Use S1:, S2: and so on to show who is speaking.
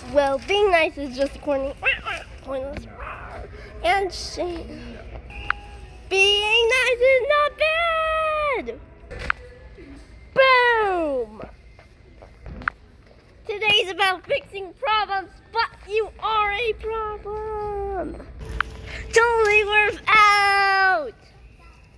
S1: Well, being nice is just corny, pointless, and being nice is not bad. Boom! Today's about fixing problems, but you are a problem. Totally worth